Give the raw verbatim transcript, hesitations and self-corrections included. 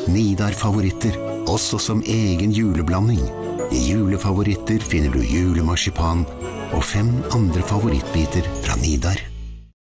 Nidar favoritter, også som egen juleblanding. I julefavoritter finner du julemarsipan og fem andre favorittbiter fra Nidar.